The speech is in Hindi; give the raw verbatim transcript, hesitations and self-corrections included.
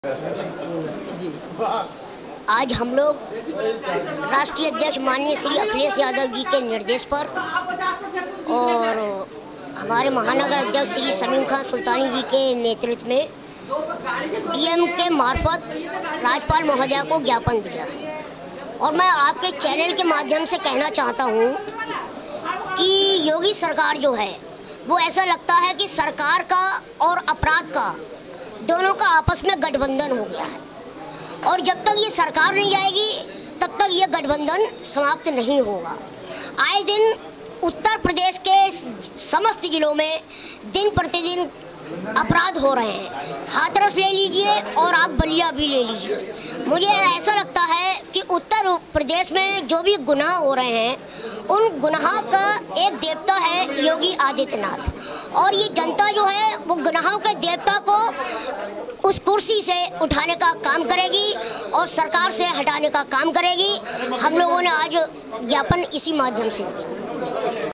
आज हम लोग राष्ट्रीय अध्यक्ष माननीय श्री अखिलेश यादव जी के निर्देश पर और हमारे महानगर अध्यक्ष श्री समीम खान सुल्तानी जी के नेतृत्व में डीएम के मार्फत राज्यपाल महोदया को ज्ञापन दिया है। और मैं आपके चैनल के माध्यम से कहना चाहता हूँ कि योगी सरकार जो है वो ऐसा लगता है कि सरकार का और अपराध का दोनों का आपस में गठबंधन हो गया है और जब तक ये सरकार नहीं आएगी तब तक ये गठबंधन समाप्त नहीं होगा। आए दिन उत्तर प्रदेश के समस्त जिलों में दिन प्रतिदिन अपराध हो रहे हैं। हाथरस ले लीजिए और आप बलिया भी ले लीजिए। मुझे ऐसा लगता है कि उत्तर प्रदेश में जो भी गुनाह हो रहे हैं उन गुनाह का एक देवता है योगी आदित्यनाथ, और ये जनता जो है वो गुनाहों के देवता को उस कुर्सी से उठाने का काम करेगी और सरकार से हटाने का काम करेगी। हम लोगों ने आज ज्ञापन इसी माध्यम से दिया।